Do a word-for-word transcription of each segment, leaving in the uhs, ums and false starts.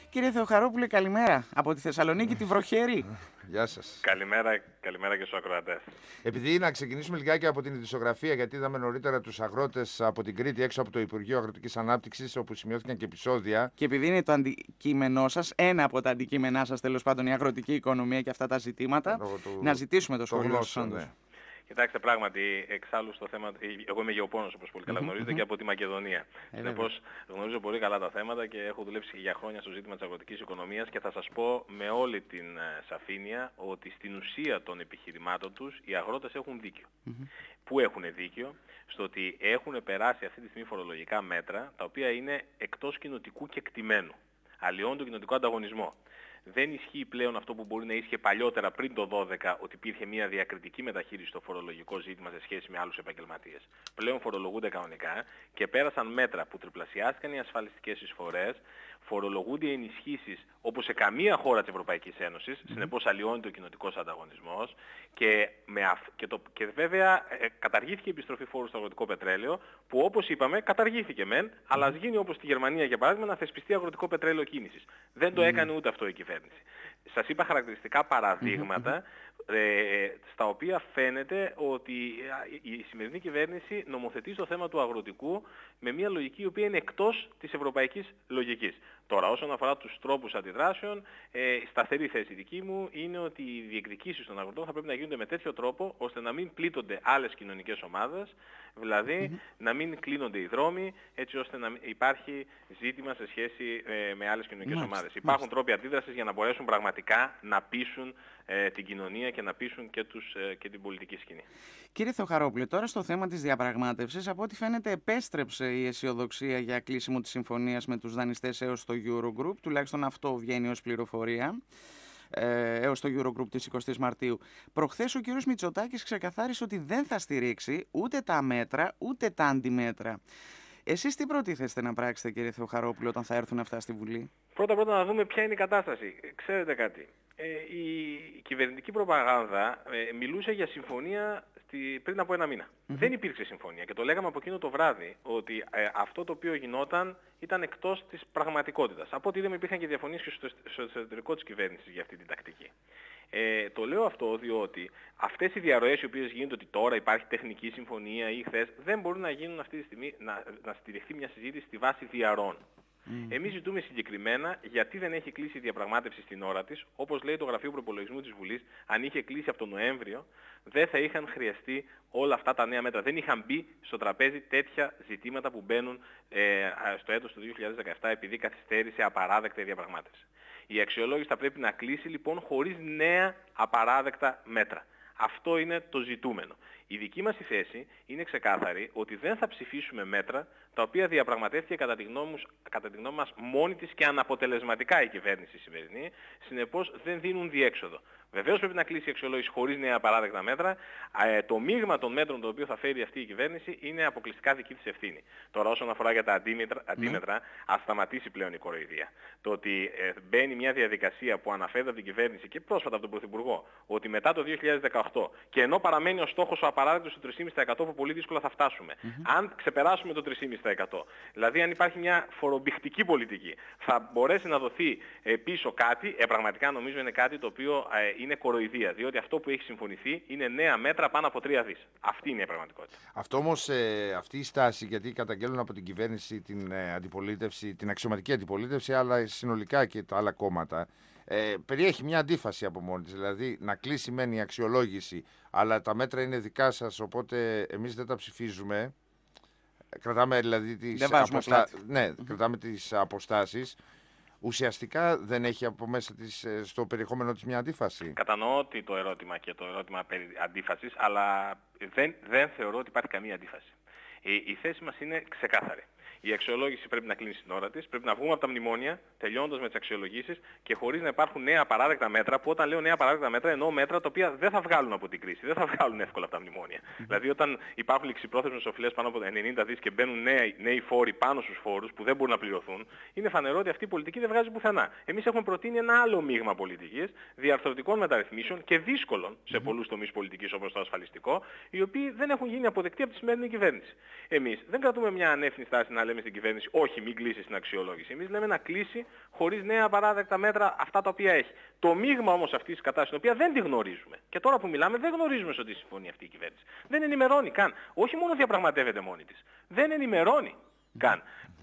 Κύριε Θεοχαρόπουλε, καλημέρα από τη Θεσσαλονίκη, τη βροχερή. Γεια σας. Καλημέρα, καλημέρα και στους ακροατές. Επειδή να ξεκινήσουμε λιγάκι από την ειδησιογραφία, γιατί είδαμε νωρίτερα τους αγρότες από την Κρήτη έξω από το Υπουργείο Αγροτικής Ανάπτυξης, όπου σημειώθηκαν και επεισόδια. Και επειδή είναι το αντικείμενό σας, ένα από τα αντικείμενά σας τέλος πάντων, η αγροτική οικονομία και αυτά τα ζητήματα, του... να ζητήσουμε το σχόλιο σας. Ναι. Κοιτάξτε, πράγματι, εξάλλου στο θέμα. Εγώ είμαι γεωπόνος, όπως πολύ καλά γνωρίζετε, και από τη Μακεδονία. Συνεπώς, γνωρίζω πολύ καλά τα θέματα και έχω δουλέψει για χρόνια στο ζήτημα της αγροτικής οικονομίας και θα σας πω με όλη την σαφήνεια ότι στην ουσία των επιχειρημάτων τους οι αγρότες έχουν δίκιο. Mm-hmm. Πού έχουν δίκιο? Στο ότι έχουν περάσει αυτή τη στιγμή φορολογικά μέτρα τα οποία είναι εκτός κοινοτικού κεκτημένου. Αλλοιώνουν τον κοινοτικό ανταγωνισμό. Δεν ισχύει πλέον αυτό που μπορεί να ίσχυε παλιότερα πριν το δώδεκα, ότι υπήρχε μια διακριτική μεταχείριση στο φορολογικό ζήτημα σε σχέση με άλλους επαγγελματίες. Πλέον φορολογούνται κανονικά και πέρασαν μέτρα που τριπλασιάστηκαν οι ασφαλιστικές εισφορές, φορολογούνται οι ενισχύσεις όπως σε καμία χώρα της Ευρωπαϊκής Ένωσης, mm-hmm. συνεπώς αλλοιώνεται ο κοινοτικός ανταγωνισμός και, με αφ... και, το... και βέβαια ε, καταργήθηκε η επιστροφή φόρου στο αγροτικό πετρέλαιο, που όπως είπαμε καταργήθηκε μεν, mm-hmm. αλλά ας γίνει όπως στη Γερμανία για παράδειγμα να θεσπιστεί αγροτικό πετρέλαιο κίνησης. Δεν το mm-hmm. έκανε ούτε αυτό η κυβέρνηση. Σας είπα χαρακτηριστικά παραδείγματα mm-hmm. ε, στα οποία φαίνεται ότι η σημερινή κυβέρνηση νομοθετεί στο θέμα του αγροτικού με μια λογική η οποία είναι εκτός της ευρωπαϊκής λογικής. Τώρα, όσον αφορά τους τρόπους αντιδράσεων, ε, σταθερή θέση δική μου είναι ότι οι διεκδικήσεις των αγροτών θα πρέπει να γίνονται με τέτοιο τρόπο ώστε να μην πλήττονται άλλες κοινωνικές ομάδες, δηλαδή mm-hmm. να μην κλείνονται οι δρόμοι, έτσι ώστε να υπάρχει ζήτημα σε σχέση ε, με άλλες κοινωνικές mm-hmm. ομάδες. Υπάρχουν mm-hmm. τρόποι αντίδρασης για να μπορέσουν πραγματικά να πείσουν ε, την κοινωνία και να πείσουν και, τους, ε, και την πολιτική σκηνή. Κύριε Θεοχαρόπουλε, τώρα στο θέμα της διαπραγμάτευσης, από ό,τι φαίνεται επέστρεψε η αισιοδοξία για κλείσιμο της συμφωνίας με τους δανειστές έως το Eurogroup, τουλάχιστον αυτό βγαίνει ως πληροφορία, ε, έως το Eurogroup της εικοστής Μαρτίου. Προχθές ο κύριος Μητσοτάκης ξεκαθάρισε ότι δεν θα στηρίξει ούτε τα μέτρα ούτε τα αντιμέτρα. Εσείς τι προτίθεστε να πράξετε, κύριε Θεοχαρόπουλο, όταν θα έρθουν αυτά στη Βουλή? Πρώτα πρώτα να δούμε ποια είναι η κατάσταση. Ξέρετε κάτι, ε, η κυβερνητική προπαγάνδα ε, μιλούσε για συμφωνία στη, πριν από ένα μήνα. Mm-hmm. Δεν υπήρξε συμφωνία και το λέγαμε από εκείνο το βράδυ ότι ε, αυτό το οποίο γινόταν ήταν εκτός της πραγματικότητας. Από ό,τι είδαμε υπήρχαν και διαφωνίες και στο, στο εσωτερικό της κυβέρνησης για αυτή την τακτική. Ε, το λέω αυτό διότι αυτές οι διαρροές οι οποίες γίνονται ότι τώρα υπάρχει τεχνική συμφωνία ή χθες δεν μπορούν να γίνουν αυτή τη στιγμή να, να στηριχθεί μια συζήτηση στη βάση διαρροών. Mm. Εμείς ζητούμε συγκεκριμένα γιατί δεν έχει κλείσει η διαπραγμάτευση στην ώρα της. Όπως λέει το Γραφείο Προπολογισμού της Βουλής, αν είχε κλείσει από τον Νοέμβριο, δεν θα είχαν χρειαστεί όλα αυτά τα νέα μέτρα. Δεν είχαν μπει στο τραπέζι τέτοια ζητήματα που μπαίνουν ε, στο έτος του δύο χιλιάδες δεκαεπτά επειδή καθυστέρησε απαράδεκτα η διαπραγμάτευση. Η αξιολόγηση θα πρέπει να κλείσει λοιπόν χωρίς νέα απαράδεκτα μέτρα. Αυτό είναι το ζητούμενο. Η δική μας η θέση είναι ξεκάθαρη ότι δεν θα ψηφίσουμε μέτρα τα οποία διαπραγματεύτηκε κατά τη γνώμη, κατά τη γνώμη μας μόνη της και αναποτελεσματικά η κυβέρνηση σημερινή, συνεπώς δεν δίνουν διέξοδο. Βεβαίως πρέπει να κλείσει η αξιολόγηση χωρίς νέα απαράδεκτα μέτρα. Ε, το μείγμα των μέτρων το οποίο θα φέρει αυτή η κυβέρνηση είναι αποκλειστικά δική της ευθύνη. Τώρα όσον αφορά για τα αντίμετρα, αντίμετρα mm. ας σταματήσει πλέον η κοροϊδία. Το ότι ε, μπαίνει μια διαδικασία που αναφέρεται από την κυβέρνηση και πρόσφατα από τον Πρωθυπουργό ότι μετά το δύο χιλιάδες δεκαοκτώ και ενώ παραμένει ο στόχος ο απαράδεκτος του τρία κόμμα πέντε τοις εκατό που πολύ δύσκολα θα φτάσουμε, mm-hmm. αν ξεπεράσουμε το τρία κόμμα πέντε τοις εκατό, δηλαδή αν υπάρχει μια φορομπηχτική πολιτική, θα μπορέσει να δοθεί ε, πίσω κάτι, ε, πραγματικά νομίζω είναι κάτι το οποίο ε, είναι κοροϊδία, διότι αυτό που έχει συμφωνηθεί είναι νέα μέτρα πάνω από τρία δις. Αυτή είναι η πραγματικότητα. Αυτό όμως, ε, αυτή η στάση, γιατί καταγγέλνουν από την κυβέρνηση την ε, αντιπολίτευση, την αξιωματική αντιπολίτευση, αλλά συνολικά και τα άλλα κόμματα, ε, περιέχει μια αντίφαση από μόνη της. Δηλαδή, να κλείσει μεν η αξιολόγηση, αλλά τα μέτρα είναι δικά σας, οπότε εμείς δεν τα ψηφίζουμε. Κρατάμε δηλαδή τις, αποστα... ναι, mm-hmm. κρατάμε τις αποστάσεις. Ουσιαστικά δεν έχει από μέσα της, στο περιεχόμενο της μια αντίφαση. Κατανοώ το ερώτημα και το ερώτημα περί αντίφασης, αλλά δεν, δεν θεωρώ ότι υπάρχει καμία αντίφαση. Η, η θέση μας είναι ξεκάθαρη. Η αξιολόγηση πρέπει να κλείνει στην ώρα της, πρέπει να βγούμε από τα μνημόνια, τελειώνοντας με τις αξιολογήσεις και χωρίς να υπάρχουν νέα απαράδεκτα μέτρα, που όταν λέω νέα απαράδεκτα μέτρα εννοώ μέτρα τα οποία δεν θα βγάλουν από την κρίση, δεν θα βγάλουν εύκολα από τα μνημόνια. Mm-hmm. Δηλαδή όταν υπάρχουν ληξιπρόθεσμες οφειλές πάνω από ενενήντα δις και μπαίνουν νέοι, νέοι φόροι πάνω στους φόρους που δεν μπορούν να πληρωθούν, είναι φανερό ότι αυτή η πολιτική δεν βγάζει πουθενά. Εμείς έχουμε προτείνει ένα άλλο μείγμα πολιτικής, διαρθρωτικών μεταρρυθμίσεων και δύσκολων σε mm-hmm. πολλούς τομείς πολιτικής όπως το ασφαλιστικό, οι οποίοι δεν έχουν γίνει αποδεκτοί από τη σημερινή κυβέρνηση. Εμείς δεν κρατούμε μια ανεύθυνη στάση να λέμε στην κυβέρνηση όχι, μην κλείσει στην αξιολόγηση. Εμείς λέμε να κλείσει χωρίς νέα απαράδεκτα μέτρα αυτά τα οποία έχει. Το μείγμα όμως αυτής της κατάστασης, την οποία δεν τη γνωρίζουμε, και τώρα που μιλάμε δεν γνωρίζουμε σε τι συμφωνεί αυτή η κυβέρνηση. Δεν ενημερώνει καν. Όχι μόνο διαπραγματεύεται μόνη της. Δεν ενημερώνει καν.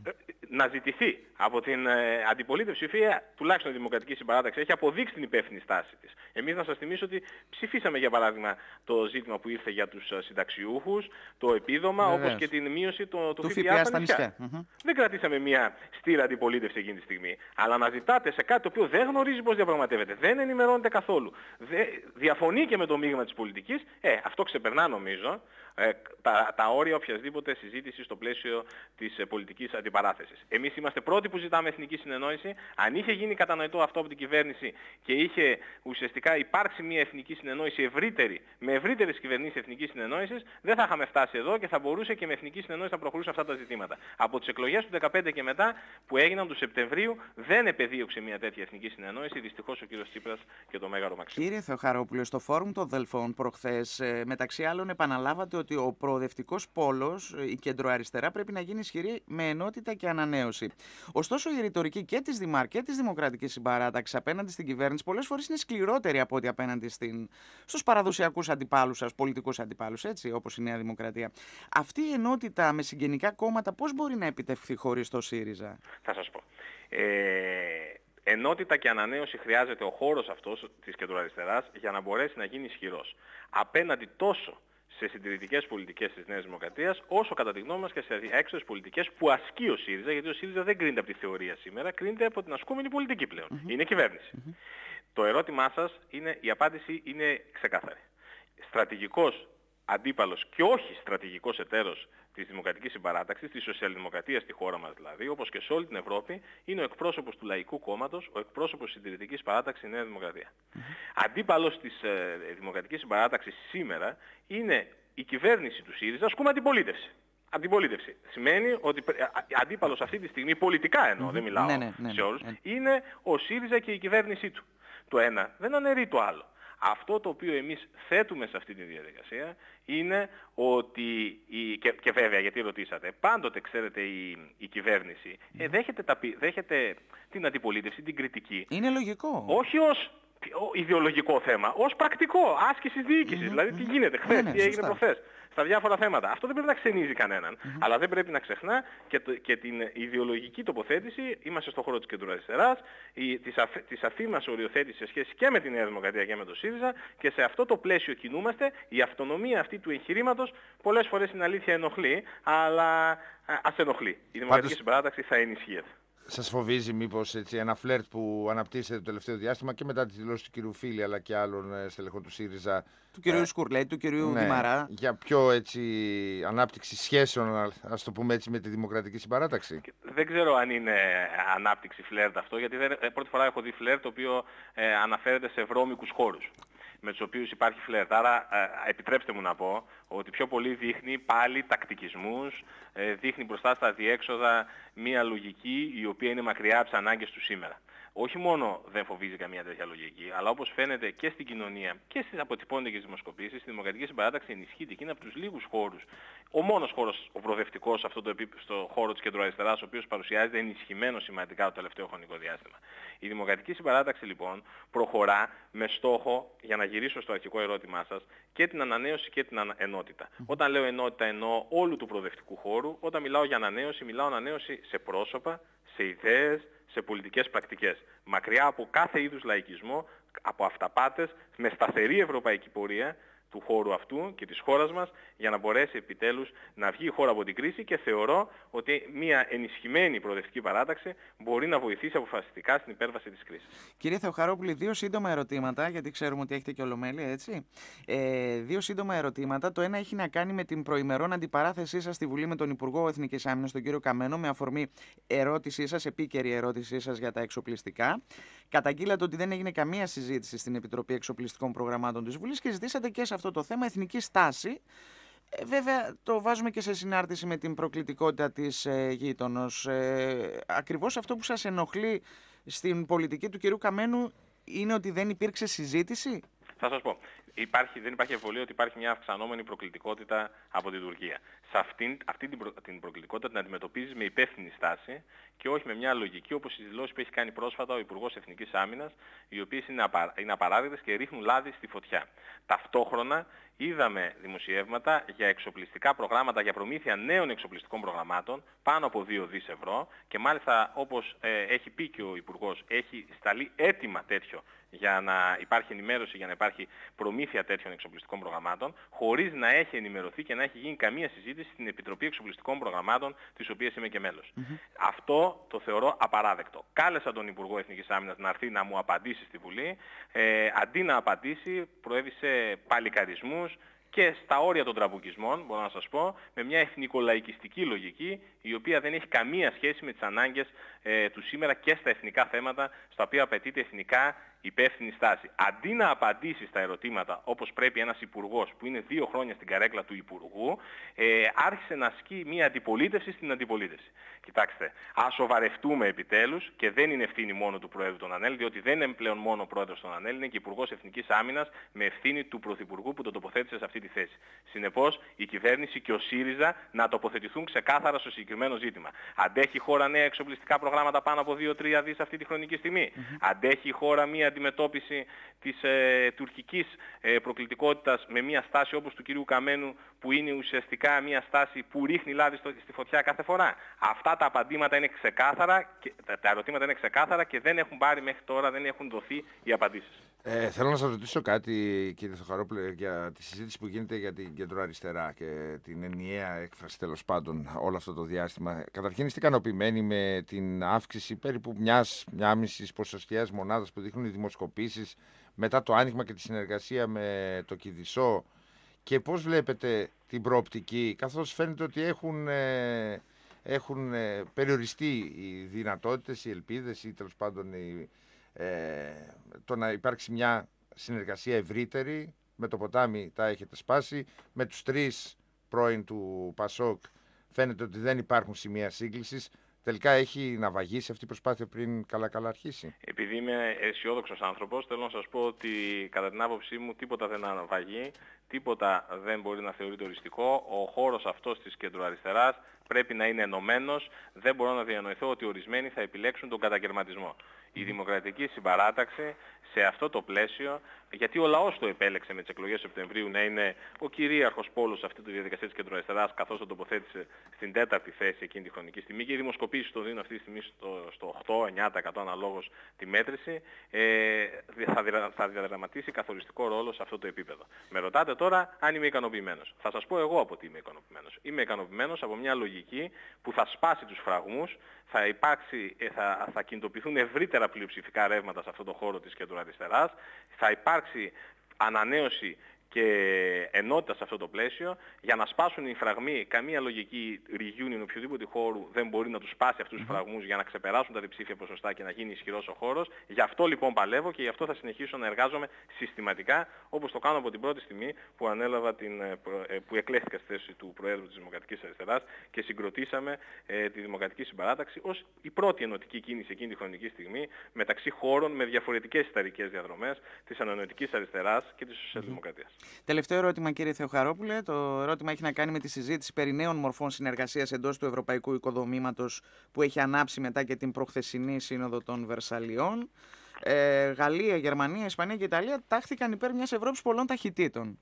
Να ζητηθεί από την ε, αντιπολίτευση, η οποία τουλάχιστον η Δημοκρατική Συμπαράταξη έχει αποδείξει την υπεύθυνη στάση της. Εμείς να σας θυμίσω ότι ψηφίσαμε για παράδειγμα το ζήτημα που ήρθε για τους συνταξιούχους, το επίδομα, Βεβαίως. όπως και την μείωση το, του του ΦΠΑ στα νησιά. νησιά. Mm-hmm. Δεν κρατήσαμε μια στήρα αντιπολίτευση εκείνη τη στιγμή. Αλλά να ζητάτε σε κάτι το οποίο δεν γνωρίζει πώς διαπραγματεύεται, δεν ενημερώνεται καθόλου, δεν, διαφωνεί και με το μείγμα της πολιτικής, ε, αυτό ξεπερνά νομίζω ε, τα, τα όρια οποιασδήποτε συζήτηση στο πλαίσιο της ε, πολιτικής αντιπαράθεσης. Εμείς είμαστε πρώτοι που ζητάμε εθνική συνεννόηση. Αν είχε γίνει κατανοητό αυτό από την κυβέρνηση και είχε ουσιαστικά υπάρξει μια εθνική συνεννόηση ευρύτερη, με ευρύτερες κυβερνήσεις εθνικής συνεννόησης, δεν θα είχαμε φτάσει εδώ και θα μπορούσε και με εθνική συνεννόηση να προχωρούσε αυτά τα ζητήματα. Από τις εκλογές του δύο χιλιάδες δεκαπέντε και μετά, που έγιναν του Σεπτεμβρίου, δεν επεδίωξε μια τέτοια εθνική συνεννόηση. Δυστυχώς ο κύριος Τσίπρας και το Μέγαρο Μαξίμου. Κύριε Θεοχαρόπουλε, στο φόρουμ των Δελφών προχθές, μεταξύ άλλων, επαναλάβατε ότι ο προοδευτικός πόλος, η κεντροαριστερά, πρέπει να γίνει ισχυρή με ενότητα και ανανέωση. Ωστόσο, η ρητορική και της Δημαρ και της Δημοκρατικής Συμπαράταξης απέναντι στην κυβέρνηση πολλές φορές είναι σκληρότερη από ό,τι απέναντι στην... στους παραδοσιακούς αντιπάλους σας, πολιτικούς αντιπάλους, έτσι, όπως η Νέα Δημοκρατία. Αυτή η ενότητα με συγγενικά κόμματα πώς μπορεί να επιτευχθεί χωρίς το ΣΥΡΙΖΑ? Θα σας πω. Ε... Ενότητα και ανανέωση χρειάζεται ο χώρος αυτός της κεντροαριστεράς για να μπορέσει να γίνει ισχυρός. Απέναντι τόσο σε συντηρητικές πολιτικές της Νέας Δημοκρατίας, όσο κατά τη γνώμη μας και σε έξω πολιτικές που ασκεί ο ΣΥΡΙΖΑ, γιατί ο ΣΥΡΙΖΑ δεν κρίνεται από τη θεωρία σήμερα, κρίνεται από την ασκούμενη πολιτική πλέον. Mm-hmm. Είναι κυβέρνηση. Mm-hmm. Το ερώτημά σας είναι, η απάντηση είναι ξεκάθαρη. Στρατηγικός αντίπαλος και όχι στρατηγικός εταίρος της Δημοκρατικής Συμπαράταξης, της Σοσιαλδημοκρατίας στη χώρα μας δηλαδή, όπως και σε όλη την Ευρώπη, είναι ο εκπρόσωπος του Λαϊκού Κόμματος, ο εκπρόσωπος της Συντηρητικής Παράταξης στη Νέα Δημοκρατία. Mm-hmm. Αντίπαλος της ε, Δημοκρατικής Συμπαράταξης σήμερα είναι η κυβέρνηση του ΣΥΡΙΖΑ, ασκούμε αντιπολίτευση. Αντιπολίτευση. Σημαίνει ότι αντίπαλος αυτή τη στιγμή, πολιτικά εννοώ, mm-hmm. δεν μιλάω ναι, ναι, ναι, σε όλους, ναι. είναι ο ΣΥΡΙΖΑ και η κυβέρνησή του. Το ένα δεν αναιρεί το άλλο. Αυτό το οποίο εμείς θέτουμε σε αυτή τη διαδικασία είναι ότι, η, και, και βέβαια γιατί ρωτήσατε, πάντοτε ξέρετε η, η κυβέρνηση ε, δέχεται, τα, δέχεται την αντιπολίτευση, την κριτική. Είναι λογικό. Όχι ως ιδεολογικό θέμα, ως πρακτικό, άσκηση διοίκησης. Mm-hmm. Δηλαδή τι γίνεται χθες, ναι, ναι, τι έγινε προχθές, στα διάφορα θέματα. Αυτό δεν πρέπει να ξενίζει κανέναν. Mm-hmm. Αλλά δεν πρέπει να ξεχνά και, το, και την ιδεολογική τοποθέτηση. Είμαστε στον χώρο της κεντροαριστεράς, η, της, αφ, της αφή μας οριοθέτηση σε σχέση και με τη Νέα Δημοκρατία και με το ΣΥΡΙΖΑ, και σε αυτό το πλαίσιο κινούμαστε. Η αυτονομία αυτή του εγχειρήματος πολλές φορές είναι αλήθεια ενοχλεί, αλλά ας ενοχλεί. Η Δημοκρατική Πάντως... Συμπαράταξη θα ενισχύεται. Σας φοβίζει μήπως έτσι, ένα φλερτ που αναπτύσσεται το τελευταίο διάστημα και μετά τη δηλώση του κυρίου Φίλη αλλά και άλλων στελεχών του ΣΥΡΙΖΑ, του κυρίου ε, Σκουρλέτη, του κυρίου ναι, Δημαρά, για πιο έτσι, ανάπτυξη σχέσεων, ας το πούμε έτσι, με τη Δημοκρατική Συμπαράταξη? Δεν ξέρω αν είναι ανάπτυξη φλερτ αυτό, γιατί δεν, πρώτη φορά έχω δει φλερτ το οποίο ε, αναφέρεται σε βρώμικους χώρους με τους οποίους υπάρχει φλερτ. Άρα ε, επιτρέψτε μου να πω ότι πιο πολύ δείχνει πάλι τακτικισμούς, ε, δείχνει μπροστά στα διέξοδα μια λογική η οποία είναι μακριά από τις ανάγκες του σήμερα. Όχι μόνο δεν φοβίζει καμία τέτοια λογική, αλλά όπως φαίνεται και στην κοινωνία και στις αποτυπώνες δημοσκοπήσεις, η Δημοκρατική Συμπαράταξη ενισχύεται και είναι από τους λίγους χώρους, ο μόνος χώρος, ο προοδευτικός, αυτό το επίπεδο, στο χώρο της κεντροαριστεράς, ο οποίος παρουσιάζεται ενισχυμένο σημαντικά το τελευταίο χρονικό διάστημα. Η Δημοκρατική Συμπαράταξη λοιπόν προχωρά με στόχο, για να γυρίσω στο αρχικό ερώτημά σας, και την ανανέωση και την ενότητα. Mm. Όταν λέω ενότητα εννοώ όλου του προοδευτικού χώρου, όταν μιλάω για ανανέωση, μιλάω ανανέωση σε πρόσωπα, σε ιδέες, σε πολιτικές πρακτικές. Μακριά από κάθε είδους λαϊκισμό, από αυταπάτες, με σταθερή ευρωπαϊκή πορεία του χώρου αυτού και της χώρας μας, για να μπορέσει επιτέλους να βγει η χώρα από την κρίση, και θεωρώ ότι μια ενισχυμένη προοδευτική παράταξη μπορεί να βοηθήσει αποφασιστικά στην υπέρβαση της κρίσης. Κύριε Θεοχαρόπουλε, δύο σύντομα ερωτήματα, γιατί ξέρουμε ότι έχετε και ολομέλεια, έτσι. Ε, δύο σύντομα ερωτήματα. Το ένα έχει να κάνει με την προημερών αντιπαράθεσή σας στη Βουλή με τον Υπουργό Εθνικής Άμυνας, τον κύριο Καμένο, με αφορμή ερώτησή σας, επίκαιρη ερώτησή σας για τα εξοπλιστικά. Καταγγείλατε ότι δεν έγινε καμία συζήτηση στην Επιτροπή Εξοπλιστικών Προγραμμάτων της Βουλής και ζητήσατε και σε αυτό το θέμα εθνική στάση. Ε, βέβαια το βάζουμε και σε συνάρτηση με την προκλητικότητα της ε, γείτονος. Ε, ακριβώς αυτό που σας ενοχλεί στην πολιτική του κυρίου Καμένου είναι ότι δεν υπήρξε συζήτηση. Θα σας πω. Υπάρχει, δεν υπάρχει εμβολία ότι υπάρχει μια αυξανόμενη προκλητικότητα από την Τουρκία. Σε αυτήν, αυτή την, προ, την προκλητικότητα την αντιμετωπίζεις με υπεύθυνη στάση και όχι με μια λογική όπως οι δηλώσεις που έχει κάνει πρόσφατα ο Υπουργός Εθνικής Άμυνας, οι οποίες είναι, απα, είναι απαράδεκτες και ρίχνουν λάδι στη φωτιά. Ταυτόχρονα είδαμε δημοσιεύματα για εξοπλιστικά προγράμματα, για προμήθεια νέων εξοπλιστικών προγραμμάτων, πάνω από δύο δισεκατομμύρια ευρώ και μάλιστα όπως ε, έχει πει και ο Υπουργός, έχει σταλεί έτοιμα τέτοιο για να υπάρχει ενημέρωση, για να υπάρχει προμήθεια τέτοιων εξοπλιστικών προγραμμάτων, χωρίς να έχει ενημερωθεί και να έχει γίνει καμία συζήτηση στην Επιτροπή Εξοπλιστικών Προγραμμάτων, της οποίας είμαι και μέλος. Mm-hmm. Αυτό το θεωρώ απαράδεκτο. Κάλεσα τον Υπουργό Εθνικής Άμυνας να έρθει να μου απαντήσει στη Βουλή. Ε, αντί να απαντήσει, προέβησε παλικαρισμούς και στα όρια των τραμπουκισμών, μπορώ να σας πω, με μια εθνικολαϊκιστική λογική, η οποία δεν έχει καμία σχέση με τις ανάγκες ε, του σήμερα και στα εθνικά θέματα, στα οποία απαιτείται εθνικά υπεύθυνη στάση. Αντί να απαντήσει στα ερωτήματα όπως πρέπει ένας υπουργός που είναι δύο χρόνια στην καρέκλα του υπουργού, ε, άρχισε να ασκεί μια αντιπολίτευση στην αντιπολίτευση. Κοιτάξτε, ας σοβαρευτούμε επιτέλους και δεν είναι ευθύνη μόνο του Προέδρου των ΑΝΕΛ, διότι δεν είναι πλέον μόνο ο Πρόεδρος των ΑΝΕΛ, είναι και Υπουργός Εθνικής Άμυνας με ευθύνη του Πρωθυπουργού που τον τοποθέτησε σε αυτή τη θέση. Συνεπώς, η κυβέρνηση και ο ΣΥΡΙΖΑ να τοποθετηθούν ξεκάθαρα στο συγκεκριμένο ζήτημα. Αντέχει η χώρα νέα εξοπλιστικά προγράμματα πάνω από δύο τρία δισεκατομμύρια αυτή τη χρονική στιγμή. Mm-hmm. Αντέχει η χώρα μια αντιμετώπιση της ε, τουρκικής ε, προκλητικότητας με μια στάση όπως του κυρίου Καμένου, που είναι ουσιαστικά μια στάση που ρίχνει λάδι στο, στη φωτιά κάθε φορά. Αυτά τα απαντήματα είναι ξεκάθαρα, και, τα, τα ερωτήματα είναι ξεκάθαρα και δεν έχουν πάρει μέχρι τώρα, δεν έχουν δοθεί οι απαντήσεις. Ε, θέλω να σας ρωτήσω κάτι, κύριε Θεοχαρόπουλε, για τη συζήτηση που γίνεται για την κεντροαριστερά και την ενιαία έκφραση, τέλος πάντων, όλο αυτό το διάστημα. Καταρχήν, είστε ικανοποιημένοι με την αύξηση περίπου μιας, μια μισής ποσοστιαίας μονάδας που δείχνουν οι δημοσκοπήσεις μετά το άνοιγμα και τη συνεργασία με το Κηδισό, και πώς βλέπετε την προοπτική, καθώς φαίνεται ότι έχουν, ε, έχουν ε, περιοριστεί οι δυνατότητες, οι ελπίδες ή τέλος πάντων οι, ε, το να υπάρξει μια συνεργασία ευρύτερη. Με το ποτάμι τα έχετε σπάσει, με τους τρεις πρώην του Πασόκ φαίνεται ότι δεν υπάρχουν σημεία σύγκλησης. Τελικά έχει να βαγίσει αυτή η προσπάθεια πριν καλά-καλά αρχίσει? Επειδή είμαι αισιόδοξος άνθρωπος, θέλω να σας πω ότι κατά την άποψή μου τίποτα δεν αναβαγεί, τίποτα δεν μπορεί να θεωρείται οριστικό. Ο χώρος αυτός της κεντροαριστεράς πρέπει να είναι ενωμένος. Δεν μπορώ να διανοηθώ ότι ορισμένοι θα επιλέξουν τον κατακαιρματισμό. Η Δημοκρατική Συμπαράταξη σε αυτό το πλαίσιο, γιατί ο λαός το επέλεξε με τις εκλογές Σεπτεμβρίου να είναι ο κυρίαρχος πόλος σε αυτή τη διαδικασία της κεντροαριστεράς, καθώς τον τοποθέτησε στην τέταρτη θέση εκείνη τη χρονική στιγμή, και οι δημοσκοπήσεις το δίνουν αυτή τη στιγμή στο, στο οκτώ με εννιά τοις εκατό αναλόγως τη μέτρηση, ε, θα, διδρα, θα διαδραματίσει καθοριστικό ρόλο σε αυτό το επίπεδο. Με ρωτάτε τώρα αν είμαι ικανοποιημένος. Θα σας πω εγώ από τι είμαι ικανοποιημένος. Είμαι ικανοποιημένος από μια λογική που θα σπάσει τους φραγμούς, θα, υπάρξει, θα, θα κινητοποιηθούν ευρύτερα πλειοψηφικά ρεύματα σε αυτό το χώρο της κεντροαριστεράς, θα υπάρξει ανανέωση και ενότητα σε αυτό το πλαίσιο, για να σπάσουν οι φραγμοί. Καμία λογική reunion οποιοδήποτε χώρου δεν μπορεί να τους σπάσει αυτούς τους φραγμούς για να ξεπεράσουν τα διψήφια ποσοστά και να γίνει ισχυρός ο χώρος. Γι' αυτό λοιπόν παλεύω και γι' αυτό θα συνεχίσω να εργάζομαι συστηματικά, όπως το κάνω από την πρώτη στιγμή που ανέλαβα την, που εκλέχθηκα στη θέση του Προέδρου της Δημοκρατικής Αριστεράς και συγκροτήσαμε ε, τη Δημοκρατική Συμπαράταξη ως η πρώτη ενωτική κίνηση εκείνη τη χρονική στιγμή μεταξύ χώρων με διαφορετικές ιστορικές διαδρομές της ανανοητικής αριστεράς και της σοσιαλδημοκρατίας. Τελευταίο ερώτημα, κύριε Θεοχαρόπουλε. Το ερώτημα έχει να κάνει με τη συζήτηση περί νέων μορφών συνεργασίας εντός του ευρωπαϊκού οικοδομήματος που έχει ανάψει μετά και την προχθεσινή Σύνοδο των Βερσαλιών. Ε, Γαλλία, Γερμανία, Ισπανία και Ιταλία τάχθηκαν υπέρ μιας Ευρώπης πολλών ταχυτήτων,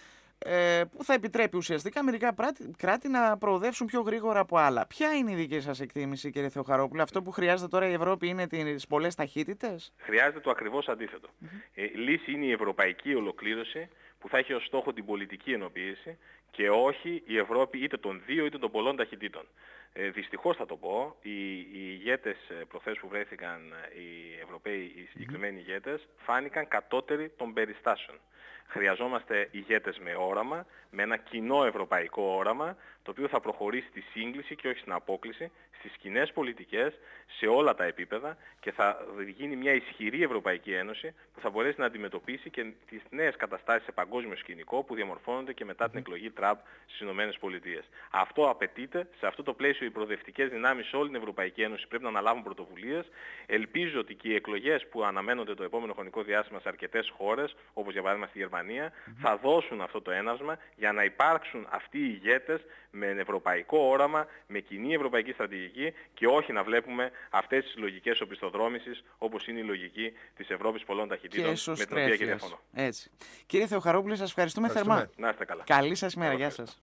ε, που θα επιτρέπει ουσιαστικά μερικά κράτη να προοδεύσουν πιο γρήγορα από άλλα. Ποια είναι η δική σας εκτίμηση, κύριε Θεοχαρόπουλε? Αυτό που χρειάζεται τώρα η Ευρώπη είναι τις πολλές ταχύτητες? Χρειάζεται το ακριβώς αντίθετο. Mm-hmm. Ε, η λύση είναι η ευρωπαϊκή ολοκλήρωση, που θα έχει ως στόχο την πολιτική ενοποίηση και όχι η Ευρώπη είτε των δύο είτε των πολλών ταχυτήτων. Ε, δυστυχώς θα το πω, οι, οι ηγέτες προχθές που βρέθηκαν, οι Ευρωπαίοι, οι συγκεκριμένοι ηγέτες, φάνηκαν κατώτεροι των περιστάσεων. Χρειαζόμαστε ηγέτες με όραμα, με ένα κοινό ευρωπαϊκό όραμα, το οποίο θα προχωρήσει στη σύγκληση και όχι στην απόκλιση, στις κοινές πολιτικές, σε όλα τα επίπεδα, και θα γίνει μια ισχυρή Ευρωπαϊκή Ένωση που θα μπορέσει να αντιμετωπίσει και τις νέες καταστάσεις σε παγκόσμιο σκηνικό που διαμορφώνονται και μετά την εκλογή Τραμπ στις Ηνωμένες Πολιτείες. Αυτό απαιτείται. Σε αυτό το πλαίσιο οι προοδευτικές δυνάμεις σε όλη την Ευρωπαϊκή Ένωση πρέπει να αναλάβουν πρωτοβουλίες. Ελπίζω ότι και οι εκλογές που αναμένονται το επόμενο χρονικό διάστημα σε αρκετές χώρες, όπως για παράδειγμα στη Γερμανία, mm-hmm. θα δώσουν αυτό το ένασμα για να υπάρξουν αυτοί οι ηγέτες με ευρωπαϊκό όραμα, με κοινή ευρωπαϊκή στρατηγική και όχι να βλέπουμε αυτές τις λογικές οπισθοδρόμησης όπως είναι η λογική της Ευρώπης πολλών ταχυτήτων, με την οποία και διαφωνώ. Έτσι. Κύριε Θεοχαρόπουλε, σας ευχαριστούμε θερμά. Να είστε καλά. Καλή σας ημέρα. Γεια σας.